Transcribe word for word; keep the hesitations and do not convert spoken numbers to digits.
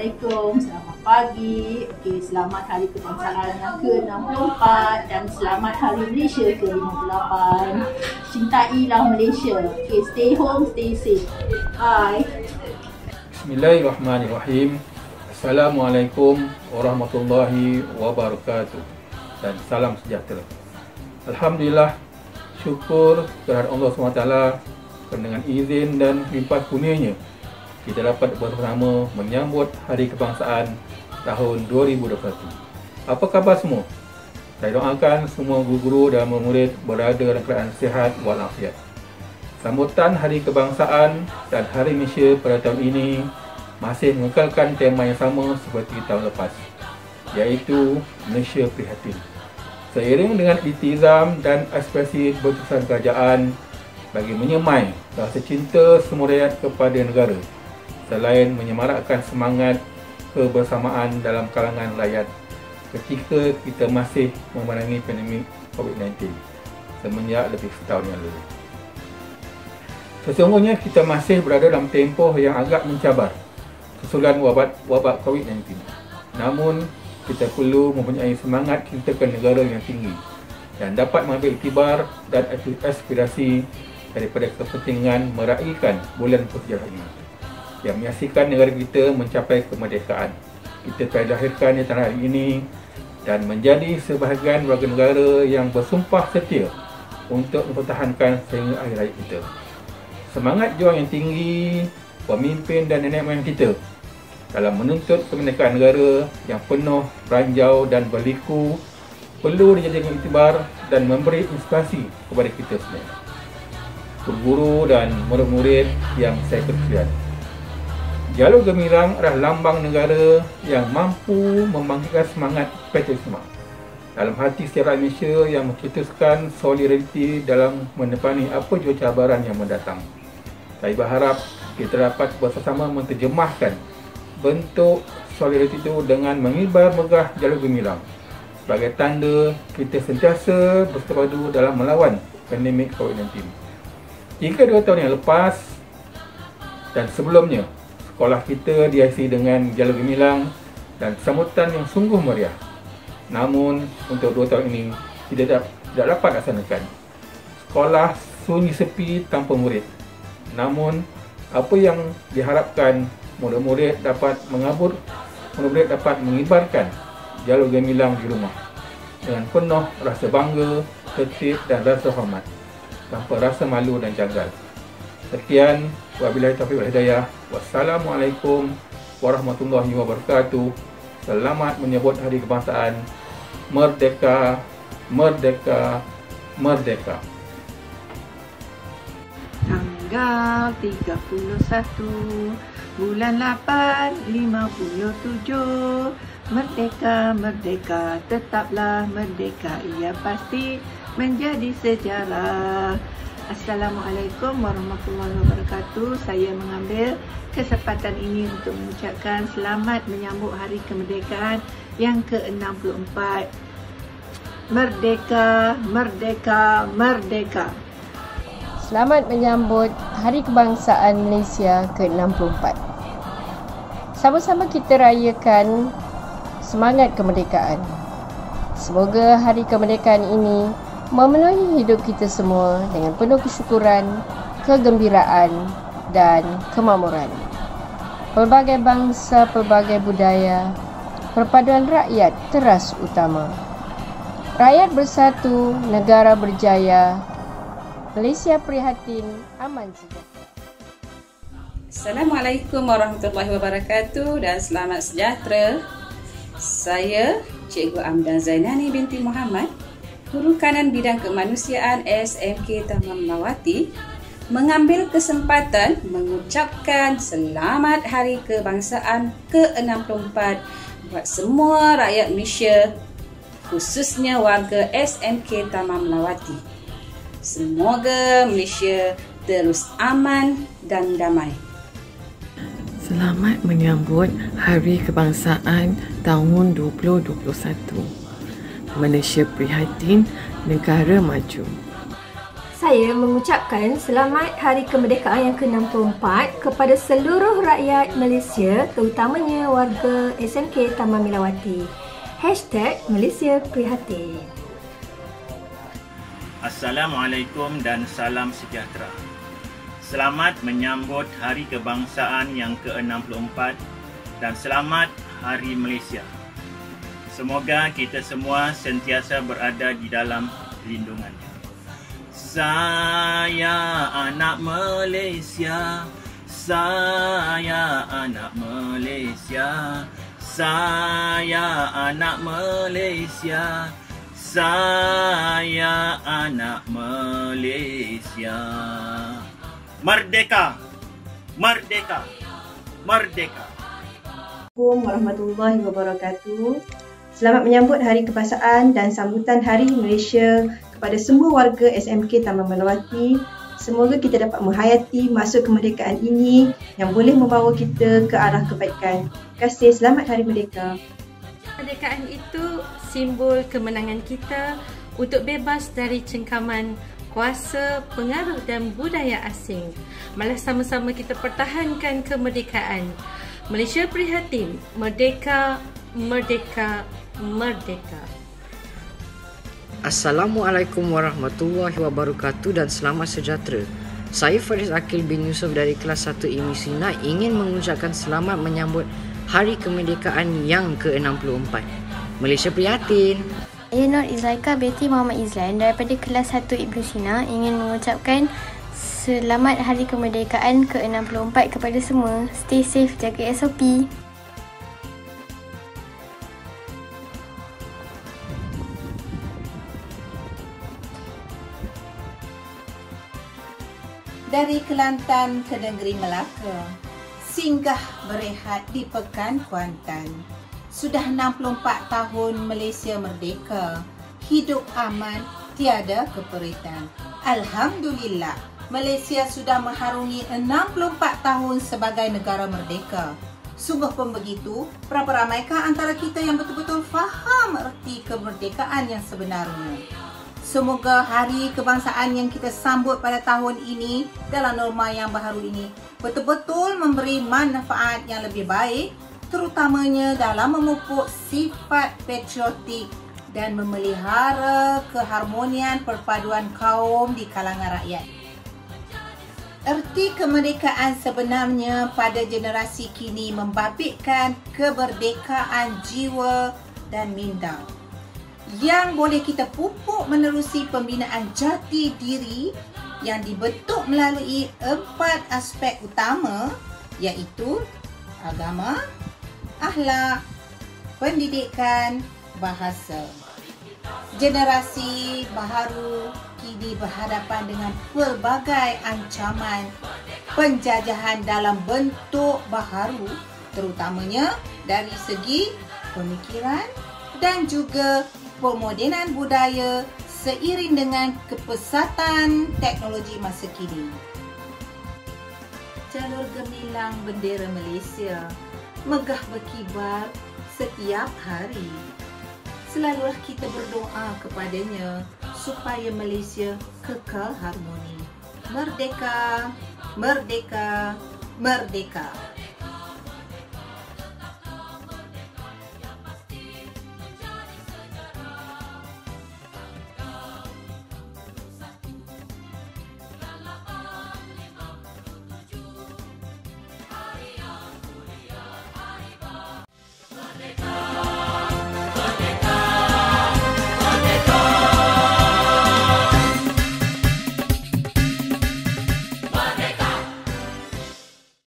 Assalamualaikum, selamat pagi. Okey, selamat Hari Kebangsaan yang ke enam puluh empat dan selamat Hari Malaysia ke lima puluh lapan. Cintailah Malaysia. Okey, stay home, stay safe. Bye. Bismillahirrahmanirrahim. Assalamualaikum warahmatullahi wabarakatuh. Dan salam sejahtera. Alhamdulillah, syukur kehadirat Allah subhanahu wa taala dengan izin dan limpah kurnianya kita dapat bersama menyambut Hari Kebangsaan tahun dua ribu dua puluh satu. Apa khabar semua? Saya doakan semua guru-guru dan murid berada dalam keadaan sihat walafiat. Sambutan Hari Kebangsaan dan Hari Malaysia pada tahun ini masih mengekalkan tema yang sama seperti tahun lepas, iaitu Malaysia Prihatin. Seiring dengan iltizam dan aspirasi berkesan kerajaan bagi menyemai rasa cinta semua rakyat kepada negara, selain menyemarakkan semangat kebersamaan dalam kalangan rakyat ketika kita masih memerangi pandemik COVID sembilan belas semenjak lebih setahun yang lalu. Sesungguhnya kita masih berada dalam tempoh yang agak mencabar susulan wabak wabak COVID sembilan belas. Namun, kita perlu mempunyai semangat cintakan negara yang tinggi dan dapat mengambil iktibar dan aspirasi daripada kepentingan meraihkan bulan sejarah ini yang menyaksikan negara kita mencapai kemerdekaan. Kita telah dilahirkan di tanah air ini dan menjadi sebahagian warga negara yang bersumpah setia untuk mempertahankan sehingga akhir hayat kita. Semangat juang yang tinggi pemimpin dan nenek moyang kita dalam menuntut kemerdekaan negara yang penuh ranjau dan berliku perlu dijadikan iktibar dan memberi inspirasi kepada kita semua, guru-guru dan murid-murid yang saya percayai. Jalur Gemilang adalah lambang negara yang mampu membangkitkan semangat patriotisme dalam hati setiap rakyat Malaysia yang mencetuskan solidariti dalam menepani apa jua cabaran yang mendatang. Saya berharap kita dapat bersama-sama menterjemahkan bentuk solidariti itu dengan mengibar megah Jalur Gemilang sebagai tanda kita sentiasa bersepadu dalam melawan pandemik COVID sembilan belas. Jika dua tahun yang lepas dan sebelumnya, sekolah kita dihiasi dengan Jalur Gemilang dan sambutan yang sungguh meriah. Namun, untuk dua tahun ini tidak, tidak dapat dilaksanakan. Sekolah sunyi sepi tanpa murid. Namun, apa yang diharapkan murid-murid dapat mengabur, murid-murid dapat mengibarkan Jalur Gemilang di rumah dengan penuh rasa bangga, tertib dan rasa hormat, tanpa rasa malu dan janggal. Sekian, wabillahi taufiq wal hidayah. Wassalamualaikum warahmatullahi wabarakatuh. Selamat menyambut Hari Kebangsaan. Merdeka, merdeka, merdeka. Tanggal tiga puluh satu bulan lapan lima puluh tujuh. Merdeka, merdeka, tetaplah merdeka. Ia pasti menjadi sejarah. Assalamualaikum warahmatullahi wabarakatuh. Saya mengambil kesempatan ini untuk mengucapkan selamat menyambut Hari Kemerdekaan yang ke enam puluh empat. Merdeka, merdeka, merdeka. Selamat menyambut Hari Kebangsaan Malaysia ke enam puluh empat. Sama-sama kita rayakan semangat kemerdekaan. Semoga Hari Kemerdekaan ini memenuhi hidup kita semua dengan penuh kesyukuran, kegembiraan dan kemakmuran. Pelbagai bangsa, pelbagai budaya, perpaduan rakyat teras utama. Rakyat bersatu, negara berjaya, Malaysia prihatin, aman sejahtera. Assalamualaikum warahmatullahi wabarakatuh dan selamat sejahtera. Saya Cikgu Amdan Zainani binti Muhammad, Guru Kanan Bidang Kemanusiaan S M K Taman Melawati, mengambil kesempatan mengucapkan selamat Hari Kebangsaan ke enam puluh empat buat semua rakyat Malaysia, khususnya warga S M K Taman Melawati. Semoga Malaysia terus aman dan damai. Selamat menyambut Hari Kebangsaan tahun dua ribu dua puluh satu. Malaysia prihatin, negara maju. Saya mengucapkan selamat Hari Kemerdekaan yang ke enam puluh empat kepada seluruh rakyat Malaysia, terutamanya warga S M K Taman Melawati. Hashtag Malaysia Prihatin. Assalamualaikum dan salam sejahtera. Selamat menyambut Hari Kebangsaan yang ke enam puluh empat dan selamat Hari Malaysia. Semoga kita semua sentiasa berada di dalam lindungannya. Saya anak Malaysia, saya anak Malaysia, saya anak Malaysia, saya anak Malaysia. Merdeka! Merdeka! Merdeka! Assalamualaikum warahmatullahi wabarakatuh. Selamat menyambut Hari Kebangsaan dan sambutan Hari Malaysia kepada semua warga S M K Taman Melawati. Semoga kita dapat menghayati masa kemerdekaan ini yang boleh membawa kita ke arah kebaikan. Terima kasih. Selamat Hari Merdeka. Kemerdekaan itu simbol kemenangan kita untuk bebas dari cengkaman kuasa, pengaruh dan budaya asing. Malah sama-sama kita pertahankan kemerdekaan. Malaysia prihatin, merdeka, merdeka, merdeka. Assalamualaikum warahmatullahi wabarakatuh dan selamat sejahtera. Saya Faris Akil bin Yusof dari kelas satu I M I Sina ingin mengucapkan selamat menyambut Hari Kemerdekaan yang ke enam puluh empat. Malaysia prihatin. Saya Nur Izlaika binti Muhammad Izlan daripada kelas satu Ibnu Sina ingin mengucapkan selamat Hari Kemerdekaan ke enam puluh empat kepada semua. Stay safe, jaga S O P. Dari Kelantan ke negeri Melaka, singgah berehat di Pekan Kuantan. Sudah enam puluh empat tahun Malaysia merdeka, hidup aman, tiada keperitan. Alhamdulillah, Malaysia sudah mengharungi enam puluh empat tahun sebagai negara merdeka. Sungguh pun begitu, berapa ramaikah antara kita yang betul-betul faham erti kemerdekaan yang sebenarnya. Semoga Hari Kebangsaan yang kita sambut pada tahun ini dalam norma yang baharu ini betul-betul memberi manfaat yang lebih baik, terutamanya dalam memupuk sifat patriotik dan memelihara keharmonian perpaduan kaum di kalangan rakyat. Erti kemerdekaan sebenarnya pada generasi kini membabitkan kemerdekaan jiwa dan minda yang boleh kita pupuk menerusi pembinaan jati diri yang dibentuk melalui empat aspek utama, iaitu agama, akhlak, pendidikan, bahasa. Generasi baharu kini berhadapan dengan pelbagai ancaman penjajahan dalam bentuk baharu, terutamanya dari segi pemikiran dan juga pemodenan budaya seiring dengan kepesatan teknologi masa kini. Jalur gemilang bendera Malaysia megah berkibar setiap hari. Selalulah kita berdoa kepadanya supaya Malaysia kekal harmoni. Merdeka, merdeka, merdeka. Merdeka!